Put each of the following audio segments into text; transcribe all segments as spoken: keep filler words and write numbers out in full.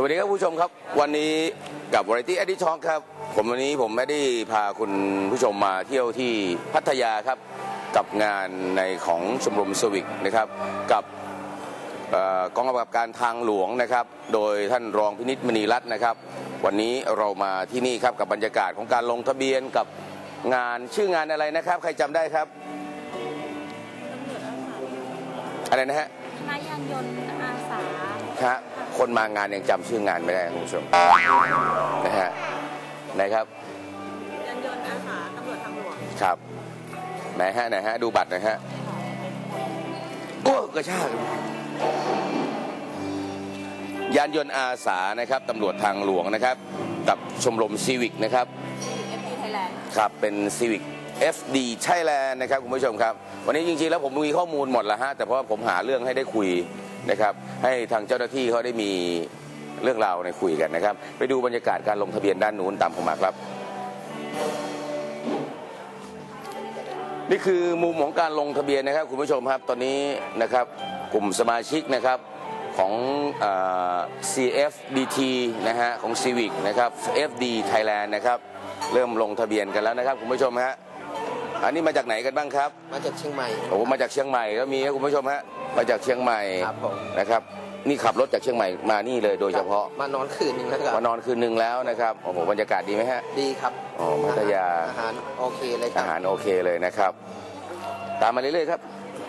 วัสดีครับผู้ชมครับวันนี้กับ Variety Edit Talk ครับผมวันนี้ผมไม่ได้พาคุณผู้ชมมาเที่ยวที่พัทยาครับกับงานในของชมรมสวิกนะครับกับกองกำกับการทางหลวงนะครับโดยท่านรองพินิจมณีรัตน์นะครับวันนี้เรามาที่นี่ครับกับบรรยากาศของการลงทะเบียนกับงานชื่องานอะไรนะครับใครจำได้ครับอะไรนะฮะนายยานยนต์อาสาครับคนมางานยังจำชื่องานไม่ได้คุณผู้ชมนะฮะไหนครับยานยนต์อาสาตำรวจทางหลวงครับไหนฮะไหนฮะดูบัตรนะฮะโอ้กระชากยานยนต์อาสานะครับตำรวจทางหลวงนะครับกับชมรมซีวิกนะครับเอฟ ดี Thailand ครับเป็นซีวิก เอฟ ดี Thailand นะครับคุณผู้ชมครับวันนี้จริงๆแล้วผมมีข้อมูลหมดแล้วฮะแต่เพราะผมหาเรื่องให้ได้คุยนะครับให้ทางเจ้าหน้าที่เขาได้มีเรื่องราวในคุยกันนะครับไปดูบรรยากาศการลงทะเบียนด้านนู้นตามผมมาครับนี่คือมุมของการลงทะเบียนนะครับคุณผู้ชมครับตอนนี้นะครับกลุ่มสมาชิกนะครับของ ซี เอฟ ดี ที นะฮะของ Civic นะครับ เอฟ ดี Thailand นะครับเริ่มลงทะเบียนกันแล้วนะครับคุณผู้ชมฮะอันนี้มาจากไหนกันบ้างครับมาจากเชียงใหม่โอ้มาจากเชียงใหม่ก็มีครับคุณผู้ชมฮะมาจากเชียงใหม่นะครับนี่ขับรถจากเชียงใหม่มานี่เลยโดยเฉพาะมานอนคืนนึงแล้วครับมานอนคืนนึงแล้วนะครับโอ้โหบรรยากาศดีไหมฮะดีครับอ๋อพัทยาอาหารโอเคเลยอาหารโอเคเลยนะครับตามมาเรื่อยๆครับ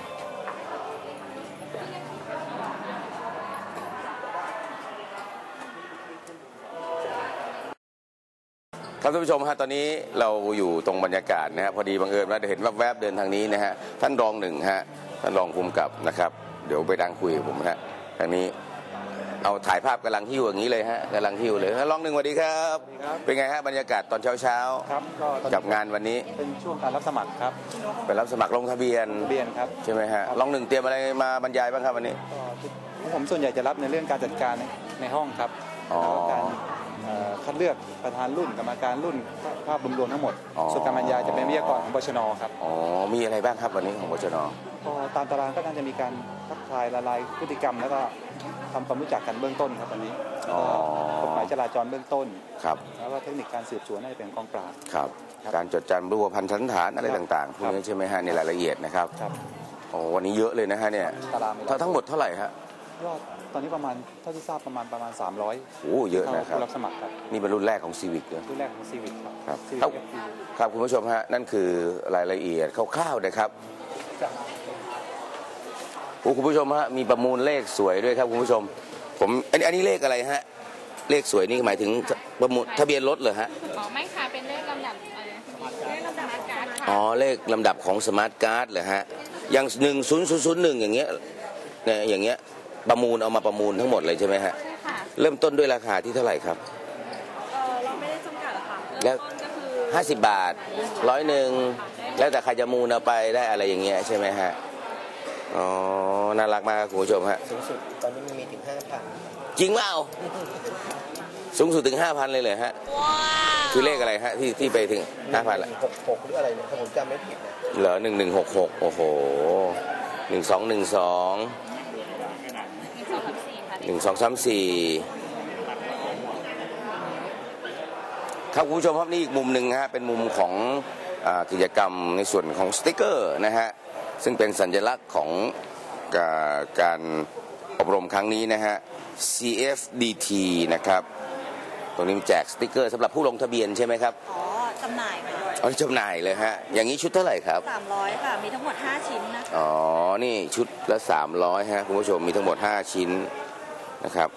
ครับท่านผู้ชมฮะตอนนี้เราอยู่ตรงบรรยากาศนะฮะพอดีบังเอิญว่าเห็นแวบๆเดินทางนี้นะฮะท่านรองหนึ่งฮะท่านรองภูมิกับนะครับเดี๋ยวไปดังคุยกับผมฮะทางนี้เอาถ่ายภาพกำลังหิ้วอย่างนี้เลยฮะกำลังหิ้วเลยท่านรองหนึ่งสวัสดีครับเป็นไงฮะบรรยากาศตอนเช้าๆครับก็กับงานวันนี้เป็นช่วงการรับสมัครครับเป็นรับสมัครลงทะเบียนทะเบียนครับใช่ไหมฮะรองหนึ่งเตรียมอะไรมาบรรยายบ้างครับวันนี้ผมส่วนใหญ่จะรับในเรื่องการจัดการในห้องครับแล้วการคัดเลือกประธานรุ่นกรรมการรุ่นภาพรวมๆทั้งหมดส่วนการบรรยายจะเป็นวิทยากรของบชน.ครับอ๋อมีอะไรบ้างครับวันนี้ของบชน. ก็ตามตารางก็น่าจะมีการทักทายละลายพฤติกรรมแล้วก็ทำความรู้จักกันเบื้องต้นครับวันนี้กฎหมายจราจรเบื้องต้นครับแล้วก็เทคนิคการสืบสวนน่าจะเป็นกองปราบครับการจดจำรูปพรรณสันฐานอะไรต่างๆพวกนี้ใช่ไหมฮะในรายละเอียดนะครับโอ้วันนี้เยอะเลยนะฮะเนี่ยทั้งหมดเท่าไหร่ฮะยอดตอนนี้ประมาณเท่าที่ทราบประมาณประมาณสามร้อยโอ้เยอะนะครับรับสมัครครับนี่เป็นรุ่นแรกของซีวิกเลยรุ่นแรกของซีวิกครับครับครับคุณผู้ชมฮะนั่นคือรายละเอียดคร่าวๆนะครับโอ้คุณผู้ชมฮะมีประมูลเลขสวยด้วยครับคุณผู้ชมผมอันนี้เลขอะไรฮะเลขสวยนี่หมายถึงประมูลทะเบียนรถเหรอฮะอ๋อไม่ค่ะเป็นเลขลำดับเลขลำดับการ์ดค่ะอ๋อเลขลำดับของสมาร์ทการ์ดเหรอฮะอย่างหนึ่งศูนย์ศูนย์ศูนย์หนึ่งอย่างเงี้ยเนี่ยอย่างเงี้ยประมูลเอามาประมูลทั้งหมดเลยใช่ไหมฮะใช่ค่ะเริ่มต้นด้วยราคาที่เท่าไหร่ครับเออเราไม่ได้จำกัดหรอกค่ะแล้วห้าสิบบาทร้อยหนึ่งแล้วแต่ใครจะมูลเอาไปได้อะไรอย่างเงี้ยใช่ไหมฮะอ๋อน่ารักมากคุณผู้ชมฮะสูงสุดตอนนี้มันมีถึงห้าพันจริงเปล่าสูงสุดถึงห้าพันเลยเลยฮะคือเลขอะไรฮะที่ที่ไปถึงห้าพันละหกหกหรืออะไรเนี่ยถ้าผมจำไม่ผิดเหรอหนึ่งหนึ่งหกหกโอ้โหหนึ่งสองหนึ่งสองหนึ่งสองสามสี่ครับคุณผู้ชมครับนี่อีกมุมหนึ่งฮะเป็นมุมของกิจกรรมในส่วนของสติ๊กเกอร์นะฮะซึ่งเป็นสัญลักษณ์ของการอบรมครั้งนี้นะฮะ ซี เอฟ ดี ที นะครับตรงนี้แจกสติ๊กเกอร์สำหรับผู้ลงทะเบียนใช่ไหมครับอ๋อจำหน่ายค่ะอ๋อจำหน่ายเลยฮะอย่างนี้ชุดเท่าไหร่ครับสามร้อยค่ะมีทั้งหมดห้าชิ้นนะอ๋อนี่ชุดละสามร้อยฮะคุณผู้ชมมีทั้งหมดห้าชิ้นนะครับ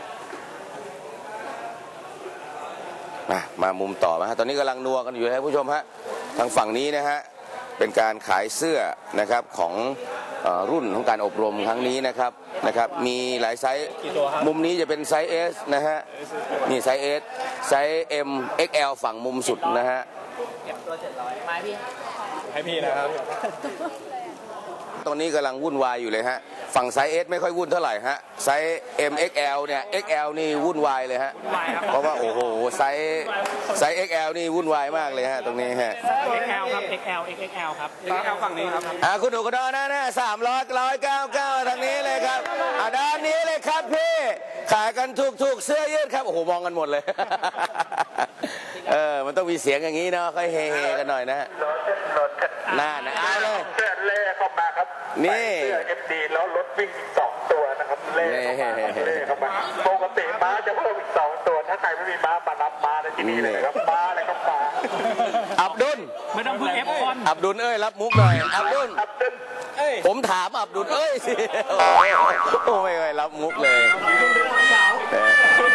มามามุมต่อมาฮะตอนนี้กำลังนัวกันอยู่นะผู้ชมฮะทางฝั่งนี้นะฮะเป็นการขายเสื้อนะครับของรุ่นของการอบรมครั้งนี้นะครับนะครับมีหลายไซส์มุมนี้จะเป็นไซส์ S นะฮะนี่ไซส์ S ไซส์ M เอ็กซ์ แอล ฝั่งมุมสุดนะฮะเก็บตัวเจ็ดร้อยไม้พี่ให้พี่นะครับตอนนี้กำลังวุ่นวายอยู่เลยฮะฝั่งไซส์ S ไม่ค่อยวุ่นเท่าไหร่ฮะไซส์ M เอ็กซ์ แอล เนี่ย เอ็กซ์ แอล นี่วุ่นวายเลยฮะเพราะว่าโอ้โหไซส์ไซส์ เอ็กซ์ แอล นี่วุ่นวายมากเลยฮะตรงนี้ฮะเอ็กซ์ แอล ครับ เอ็กซ์ แอล เอ็กซ์ แอล ครับ เอ็กซ์ แอล ฝั่งนี้ครับอ่าคุณดูกันนะนะสามร้อยร้อยเก้าเก้าทางนี้เลยครับอ่าด้านนี้เลยครับพี่ขายายกันถูกถูกเสื้อยืดครับโอ้โหมองกันหมดเลย เออมันต้องมีเสียงอย่างนี้เนาะค่อยเฮๆกันหน่อยนะฮะน่านะเอาเลยเสื้อเล่เข้ามาครับนี่เสื้อเอฟดีแล้วรถวิ่งอีกสองตัวนะครับเล่เข้ามาเล่เข้ามาปกติม้าจะเพิ่มอีกสองตัวถ้าใครไม่มีม้ามารับม้าในที่นี้เลยครับม้าอะไรก็ม้าอับดุลไม่ต้องพึ่งเอฟคอนอับดุลเอ้ยรับมุกหน่อยอับดุลครับเดินผมถามอับดุลเอ้ยสิโอ้ยโอ้ไม่เคยรับมุกเลยเออ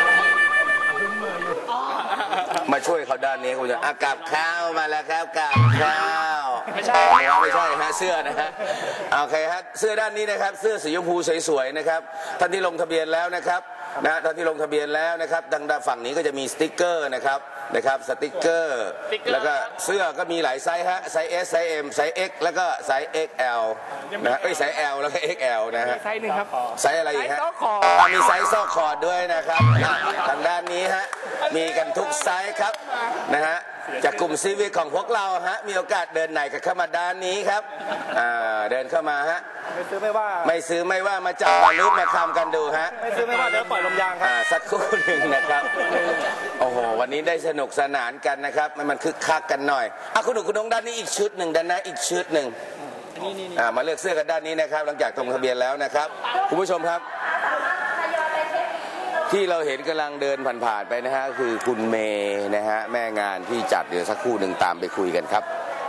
มาช่วยเขาด้านนี้คุณจะอ่ะกับข้าวมาแล้วครับกับข้าวไม่ใช่ไม่ใช่ฮะเสื้อนะฮะโอเคฮะเสื้อด้านนี้นะครับเสื้อสีชมพูสวยๆนะครับท่านที่ลงทะเบียนแล้วนะครับนะท่านที่ลงทะเบียนแล้วนะครับทางด้านฝั่งนี้ก็จะมีสติ๊กเกอร์นะครับนะครับสติ๊กเกอร์แล้วก็เสื้อก็มีหลายไซส์ฮะไซส์ S ไซส์ M ไซส์ X แล้วก็ไซส์ เอ็กซ์ แอล นะเอ้ยไซส์ L แล้วก็ เอ็กซ์ แอล นะฮะไซส์หนึ่งครับไซส์อะไรอีกฮะไซส์ซอกคออ่ะมีไซส์ซอกคอร์ดด้วยนะครับอ่ะทางด้านนี้ฮะมีกันทุกไซส์ครับนะฮะจากกลุ่มซีวิคของพวกเราฮะมีโอกาสเดินไหนก็เข้ามาด้านนี้ครับอ่าเดินเข้ามาฮะไม่ซื้อไม่ว่าไม่ซื้อไม่ว่ามาจับมาลุกมาคำกันดูฮะไม่ซื้อไม่ว่าเดี๋ยวปล่อยลมยางครับอ่าสักครู่หนึ่งนะครับโอ้โหวันนี้ได้สนุกสนานกันนะครับมันมันคึกคักกันหน่อยอ่ะคุณหนูคุณน้องด้านนี้อีกชุดหนึ่งด้านหน้าอีกชุดหนึ่งอ่ามาเลือกเสื้อกันด้านนี้นะครับหลังจากลงทะเบียนแล้วนะครับคุณผู้ชมครับที่เราเห็นกำลังเดินผ่านๆไปนะฮะคือคุณเมย์นะฮะแม่งานที่จัดเดี๋ยวสักครู่หนึ่งตามไปคุยกันครับ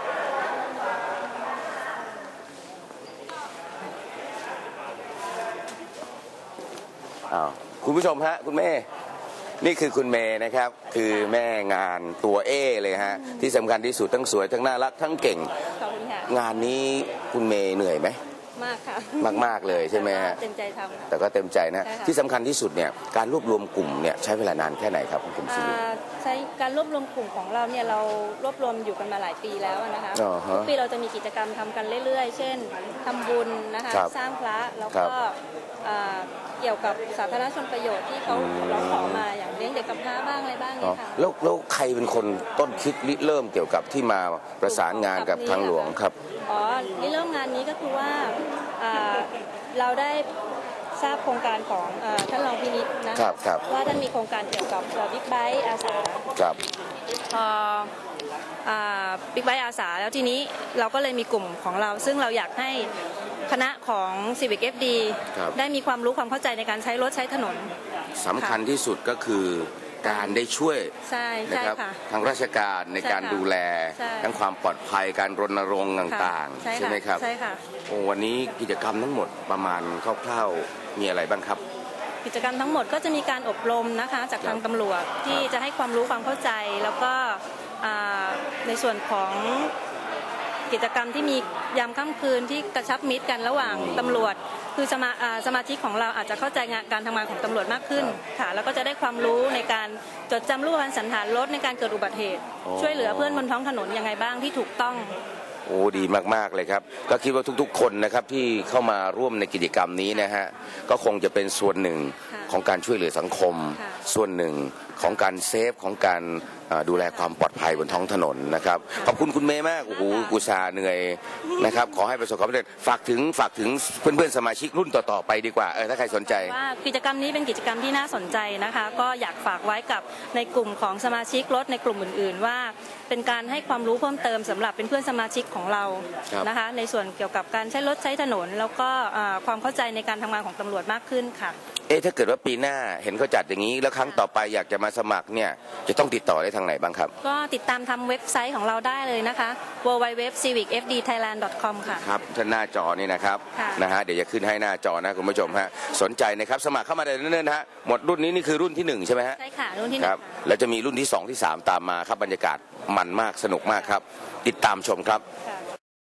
อ้าวคุณผู้ชมฮะคุณเมย์นี่คือคุณเมย์นะครับคือแม่งานตัวเอเลยฮะที่สำคัญที่สุดทั้งสวยทั้งน่ารักทั้งเก่งขอบคุณค่ะงานนี้คุณเมย์เหนื่อยไหมมากค่ะมากๆเลยใช่ไหมฮะเต็มใจทำค่ะแต่ก็เต็มใจนะใช่ค่ะที่สำคัญที่สุดเนี่ยการรวบรวมกลุ่มเนี่ยใช้เวลานานแค่ไหนครับคุณซีอ่าใช้การรวบรวมกลุ่มของเราเนี่ยเรารวบรวมอยู่กันมาหลายปีแล้วนะคะอ๋อฮะทุกปีเราจะมีกิจกรรมทำกันเรื่อยๆ เช่นทำบุญนะคะครับสร้างพระแล้วครัก็บอ่าเกี่ยวกับสาธารณชนประโยชน์ที่เขาอืมร้องขอมาอย่างเลี้ยงเด็กกำพร้าบ้างอะไรบ้างอ๋อเนี่ยค่ะแล้วแล้วใครเป็นคนต้นคิดริเริ่มเกี่ยวกับที่มาประสานงานกับทางหลวงครับอ๋อที่เริ่มงานนี้ก็คือว่าอ่าเราได้ทราบโครงการของอ่าท่านรองพินิจนะครับครับว่าท่านมีโครงการเกี่ยวกับบิ๊กไบค์อาสาครับพอบิ๊กไบค์อาสาแล้วทีนี้เราก็เลยมีกลุ่มของเรา ซึ่งเราอยากให้คณะของ Civic เอฟ ดีครับได้มีความรู้ความเข้าใจในการใช้รถใช้ถนนสำคัญที่สุดก็คือการได้ช่วยใช่นะใช่ครับค่ะทางราชการในการใช่ค่ะดูแลใช่ทั้งความปลอดภัยการรณรงค์ต่างค่ะๆ ใช่ไหมครับใช่ค่ะโอ้วันนี้กิจกรรมทั้งหมดประมาณคร่าวๆมีอะไรบ้างครับกิจกรรมทั้งหมดก็จะมีการอบรมนะคะจากทางตำรวจที่จะให้ความรู้ความเข้าใจแล้วก็อ่าในส่วนของกิจกรรมที่มียามค่ำคืนที่กระชับมิตรกันระหว่างตำรวจ คือสมาอ่าสมาชิกของเราอาจจะเข้าใจงานการทำงานของตำรวจมากขึ้นค่ะแล้วก็จะได้ความรู้ในการจดจำรูปพรรณสันฐานรถในการเกิดอุบัติเหตุอ๋อช่วยเหลือเพื่อนบนท้องถนนยังไงบ้างที่ถูกต้องโอ้ดีมากๆเลยครับก็คิดว่าทุกๆ คนนะครับที่เข้ามาร่วมในกิจกรรมนี้นะฮะก็คงจะเป็นส่วนหนึ่งค่ะของการช่วยเหลือสังคมค่ะส่วนหนึ่งของการเซฟของการเอ่อดูแลความปลอดภัยบนท้องถนนนะครับขอบคุณคุณเมย์มากโอ้โหกุศาเหนื่อยนะครับขอให้ประสบความสำเร็จฝากถึงฝากถึงเพื่อนๆสมาชิกรุ่นต่อๆไปดีกว่าเออถ้าใครสนใจว่ากิจกรรมนี้เป็นกิจกรรมที่น่าสนใจนะคะ ก็อยากฝากไว้กับในกลุ่มของสมาชิกรถในกลุ่มอื่นๆ ว่าเป็นการให้ความรู้เพิ่มเติมสำหรับเป็นเพื่อนสมาชิกของเราครับนะคะในส่วนเกี่ยวกับการใช้รถใช้ถนน แล้วก็อ่าความเข้าใจในการทำงานของตำรวจมากขึ้นค่ะเอ๊ะถ้าเกิดว่าปีหน้าเห็นเขาจัดอย่างนี้แล้วครั้งต่อไปอยากจะมาสมัครเนี่ยจะต้องติดต่อได้ทางไหนบ้างครับก็ติดตามทำเว็บไซต์ของเราได้เลยนะคะ ดับเบิลยู ดับเบิลยู ดับเบิลยู ดอท ซีวิก เอฟ ดี ไทยแลนด์ ดอท คอม ค่ะครับท่านหน้าจอนี่นะครับค่ะนะฮะเดี๋ยวจะขึ้นให้หน้าจอนะคุณผู้ชมฮะสนใจนะครับสมัครเข้ามาได้เรื่อยๆนะฮะหมดรุ่นนี้นี่คือรุ่นที่หนึ่งใช่ไหมฮะใช่ค่ะรุ่นที่หคนึ่รังบค่ะแล้วจะมีรุ่นที่สองที่สามตามมาครับบรรยากาศมันมากสนุกมากครับ ติดตามชมครับค่ะ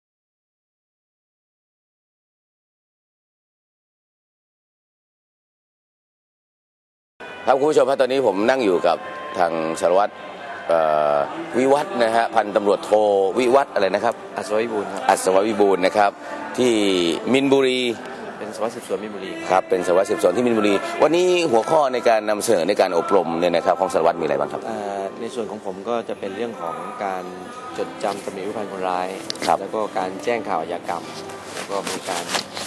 ครับคุณผู้ชมครับตอนนี้ผมนั่งอยู่กับทางสารวัตรเอ่อวิวัฒน์นะฮะพันตำรวจโทวิวัฒน์อะไรนะครับอัศวิบูลย์ครับอัศววิบูลย์นะครับที่มินบุรีเป็นสารวัตรสืบสวนมินบุรีครับครับเป็นสารวัตรสืบสวนที่มินบุรี วันนี้หัวข้อในการนำเสนอในการอบรมเนี่ยนะครับของสารวัตรมีอะไรบ้างครับอ่าในส่วนของผมก็จะเป็นเรื่องของการจดจำตำแหน่งรูปพรรณคนร้ายครับแล้วก็การแจ้งข่าวอาชญากรรม แล้วก็มีการ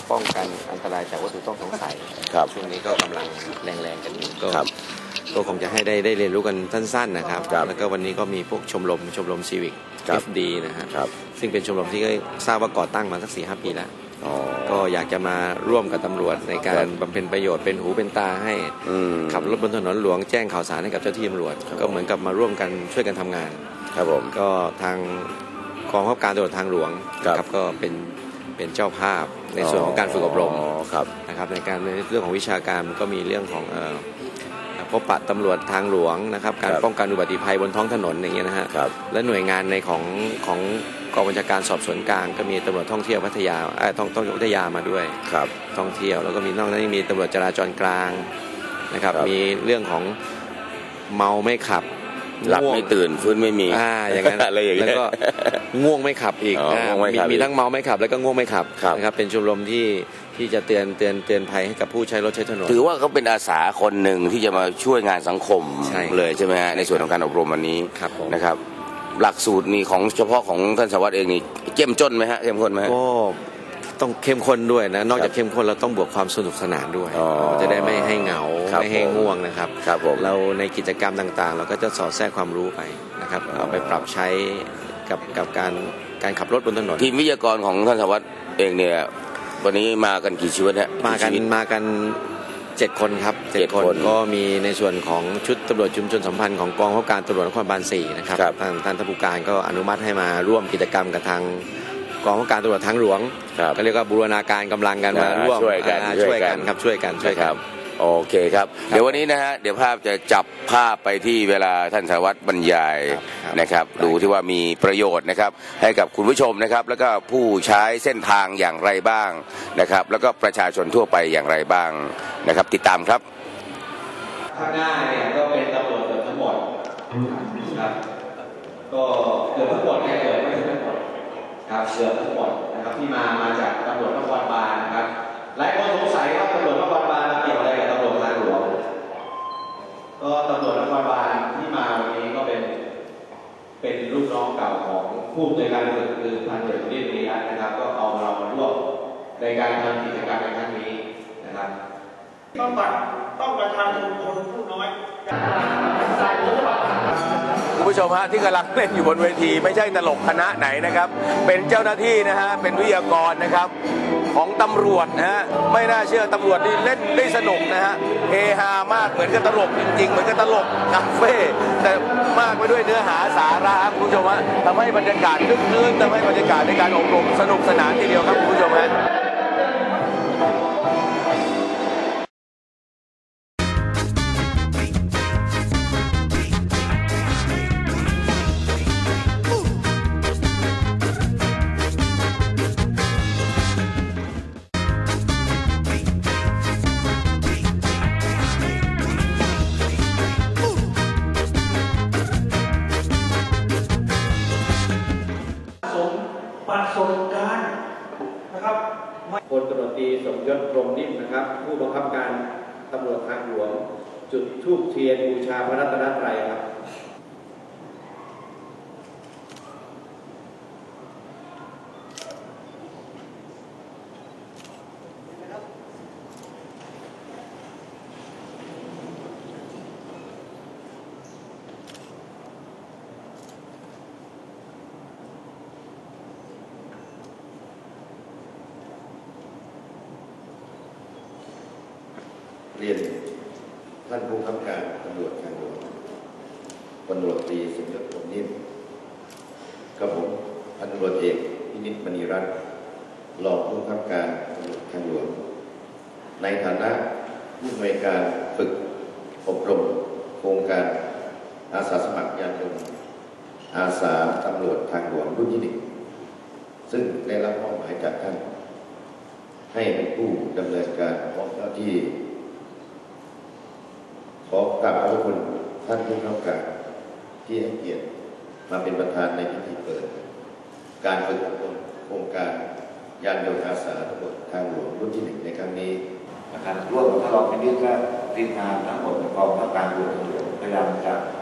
ป้องกันอันตรายจากวัตถุต้องสงสัยครับช่วงนี้ก็กำลังแรงๆกันอยู่ก็ครับก็คงจะให้ได้ได้เรียนรู้กันสั้นๆนะครับครับแล้วก็วันนี้ก็มีพวกชมรมชมรมซีวิกครับเอฟดีนะฮะครับซึ่งเป็นชมรมที่ทราบว่าก่อตั้งมาสักสี่ห้าปีแล้วอ๋อก็อยากจะมาร่วมกับตำรวจในการบำเพ็ญประโยชน์เป็นหูเป็นตาให้อืมขับรถบนถนนหลวงแจ้งข่าวสารให้กับเจ้าที่ตำรวจครับก็เหมือนกับมาร่วมกันช่วยกันทำงานครับผมก็ทางกองบังคับการตำรวจทางหลวงครับนะครับก็เป็นเป็นเจ้าภาพในส่วนของการฝึกอบรมอ๋อครับนะครับในการในเรื่องของวิชาการก็มีเรื่องของเอ่อพบปะตำรวจทางหลวงนะครับการครับป้องกันอุบัติภัยบนท้องถนนอย่างเงี้ยนะฮะครับและหน่วยงานในของของกองบัญชาการสอบสวนกลางก็มีตำรวจท่องเที่ยวพัทยาเอ่อท่องท่องพัทยามาด้วยครับท่องเที่ยวแล้วก็มีนอกนั้นยังมีตำรวจจราจรกลางนะครับครับมีเรื่องของเมาไม่ขับหลับง่วงไม่ตื่นฟื้นไม่มีอ่าอย่างนั้นอะไรอย่างเงี้แล้ยวก็ง่วงไม่ขับอีกอ๋ออ่าง่วงไม่มีขับมีอีกทั้งเมาไม่ขับแล้วก็ง่วงไม่ขับครับนะครับเป็นชมรมที่ที่จะเตือนเตือนเตือนภัยให้กับผู้ใช้รถใช้ถนนถือว่าเขาเป็นอาสาคนหนึ่งที่จะมาช่วยงานสังคมใช่เลยใช่ไหมฮะในส่วนของการอบรมวันนี้ครับผมนะครับ หลักสูตรนี่ของเฉพาะของท่านสารวัตรเองนี่เข้มจนไหมฮะเข้มข้นไหมฮะก็ต้องเข้มข้นด้วยนะนอกครัจากบเข้มข้นเราต้องบวกความสนุกสนานด้วยอ๋อจะได้ไม่ให้เหงาครับไม่ให้ง่วงนะครับครับผมเราในกิจกรรมต่างๆ เราก็จะสอดแทรกความรู้ไปนะครับเอาไปปรับใช้กับกับการการขับรถบนถนนทีมวิทยากรของท่านสารวัตรเองเนี่ยวันนี้มากันกี่ชีวิตฮะมากันชีวิตมากันเจ็ดคนครับเจ็เจ็ดดคนคนก็มีในส่วนของชุดตำรวจชุมชนสัมพันธ์ของกองบังคับการตำรวจนครบาลสี่นะครับครับทางท่านท่านผู้การก็อนุมัติให้มาร่วมกิจกรรมกับทางกองบังคับการตำรวจทางหลวงครับก็เรียกว่าบูรณาการกำลังกันมาอ่าร่วมช่วยกันอ่าช่ช่ววย ยกักัน นครับช่วยกันช่วยคกัรันบโอเคครับ เดี๋ยววันนี้นะฮะเดี๋ยวภาพจะจับภาพไปที่เวลาท่านสารวัตรบรรยายครับนะครับ ดูที่ว่ามีประโยชน์นะครับให้กับคุณผู้ชมนะครับ แล้วก็ผู้ใช้เส้นทางอย่างไรบ้างนะครับ แล้วก็ประชาชนทั่วไปอย่างไรบ้างนะครับ ติดตามครับข้างหน้าเนี่ยก็เป็นตำรวจเกือบทั้งหมดครับก็เกือบทั้งหมดเนี่ยเกือบไม่ทั้งหมดครับเกือบทั้งหมดนะครับที่มามาจากตำรวจนครบาลนะครับหลายคนสงสัยว่าตำรวจนครบาลมาเกี่ยวอะไรกับตำรวจทางหลวงก็ตำรวจนครบาลที่มาวันนี้ก็เป็นเป็นลูกน้องเก่าของผู้อำนวยการฝึกคือพันเอกนิติรัตน์นะครับ ก็เอาเรามาร่วมในการทำกิจกรรมในครั้งนี้นะครับต้องบัตรต้องประชาชนคนผู้น้อยคุณผู้ชมฮะที่กำลังเล่นอยู่บนเวทีไม่ใช่ตลกคณะไหนนะครับ เป็นเจ้าหน้าที่นะฮะเป็นวิทยากรนะครับของตำรวจนะฮะไม่น่าเชื่อตำรวจนี่เล่นได้สนุกนะฮะเฮฮามากเหมือนกับตลกจริงๆเหมือนกับตลกคาเฟ่แต่มากไปด้วยเนื้อหาสาระครับคุณผู้ชมฮะทำให้บรรยากาศคึกคืนทำให้บรรยากาศในการอบรมสนุกสนานทีเดียวครับคุณผู้ชมฮะประสบการณ์นะครับพลตำรวจตรีสมยศพรหมนิ่มนะครับ ผู้บังคับการตำรวจทางหลวง จุดธูปเทียนบูชาพระรัตนตรัยครับเรียนท่านผู้บังคับการตำรวจทางหลวงพลตำรวจตรีสมยศพรหมนิ่มกับผมพันตำรวจเอกพินิจมณีรัตน์รองผู้บังคับการตำรวจทางหลวงในฐานะผู้อำนวยการฝึกอบรมโครงการอาสาสมัครยานยนต์อาสาตำรวจทางหลวงรุ่นที่หนึ่งซึ่งได้รับมอบหมายจากท่านให้เป็นผู้ดำเนินการพร้อมเจ้าที่ขอกราบขอบคุณท่านผู้กำกับการที่ให้เกียรติมาเป็นประธานในพิธีเปิดการฝึกอบรมโครงการยานยนต์อาสาตำรวจทางหลวงรุ่นที่หนึ่งในครั้งนี้นะครับร่วมกับท่านรองพินิจและทีมงานทั้งหมดของกองบังคับการตำรวจทางหลวงพยายามจะ